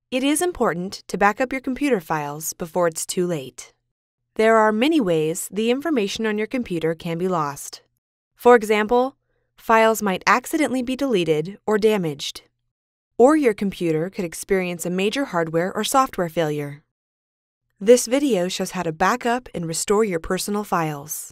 It is important to back up your computer files before it's too late. There are many ways the information on your computer can be lost. For example, files might accidentally be deleted or damaged. Or your computer could experience a major hardware or software failure. This video shows how to back up and restore your personal files.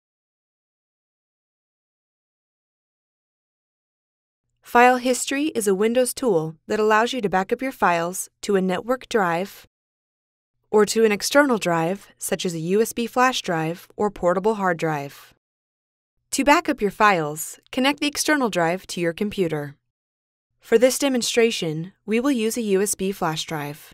File History is a Windows tool that allows you to back up your files to a network drive or to an external drive, such as a USB flash drive or portable hard drive. To back up your files, connect the external drive to your computer. For this demonstration, we will use a USB flash drive.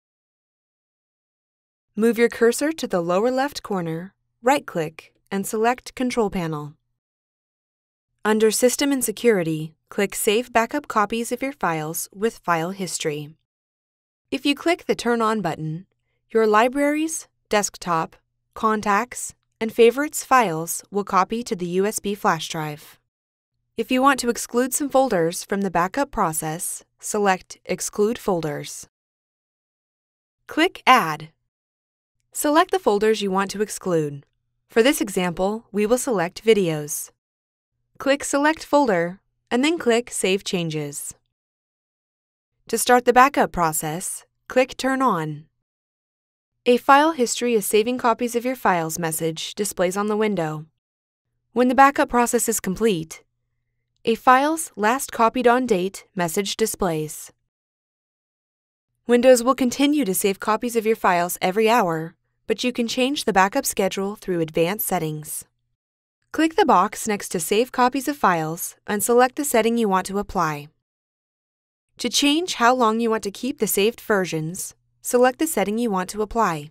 Move your cursor to the lower left corner, right-click, and select Control Panel. Under System and Security, click Save Backup Copies of your files with File History. If you click the Turn On button, your libraries, desktop, contacts, and favorites files will copy to the USB flash drive. If you want to exclude some folders from the backup process, select Exclude Folders. Click Add. Select the folders you want to exclude. For this example, we will select Videos. Click Select Folder, and then click Save Changes. To start the backup process, click Turn On. A File History is Saving Copies of Your Files message displays on the window. When the backup process is complete, a Files Last Copied On Date message displays. Windows will continue to save copies of your files every hour, but you can change the backup schedule through Advanced Settings. Click the box next to Save Copies of Files and select the setting you want to apply. To change how long you want to keep the saved versions, select the setting you want to apply.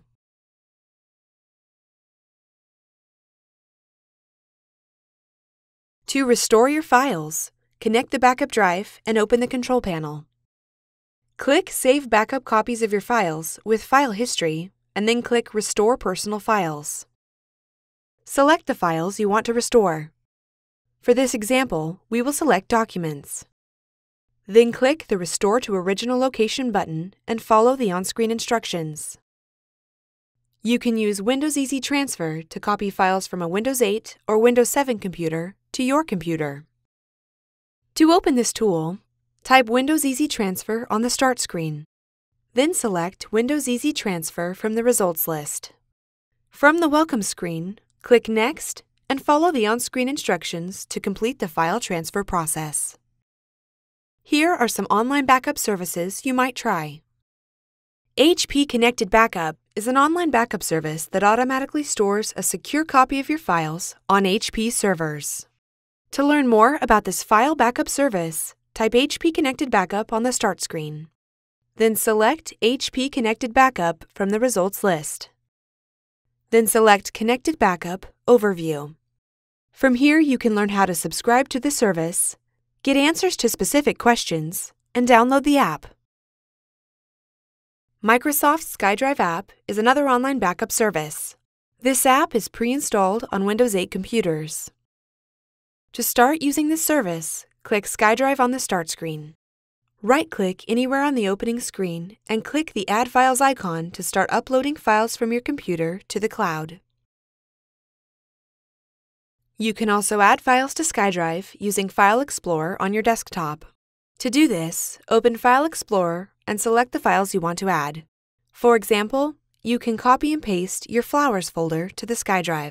To restore your files, connect the backup drive and open the Control Panel. Click Save Backup Copies of your files with File History, and then click Restore Personal Files. Select the files you want to restore. For this example, we will select Documents. Then click the Restore to Original Location button and follow the on-screen instructions. You can use Windows Easy Transfer to copy files from a Windows 8 or Windows 7 computer to your computer. To open this tool, type Windows Easy Transfer on the Start screen. Then select Windows Easy Transfer from the results list. From the Welcome screen, click Next and follow the on-screen instructions to complete the file transfer process. Here are some online backup services you might try. HP Connected Backup is an online backup service that automatically stores a secure copy of your files on HP servers. To learn more about this file backup service, type HP Connected Backup on the Start screen. Then select HP Connected Backup from the results list. Then select Connected Backup Overview. From here, you can learn how to subscribe to the service, get answers to specific questions, and download the app. Microsoft's SkyDrive app is another online backup service. This app is pre-installed on Windows 8 computers. To start using this service, click SkyDrive on the Start screen. Right-click anywhere on the opening screen and click the Add Files icon to start uploading files from your computer to the cloud. You can also add files to SkyDrive using File Explorer on your desktop. To do this, open File Explorer and select the files you want to add. For example, you can copy and paste your Flowers folder to the SkyDrive.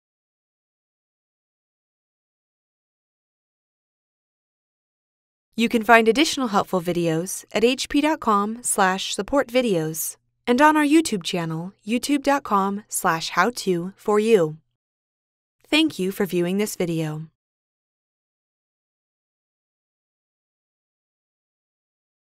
You can find additional helpful videos at hp.com/supportvideos and on our YouTube channel, youtube.com/howto4u. Thank you for viewing this video.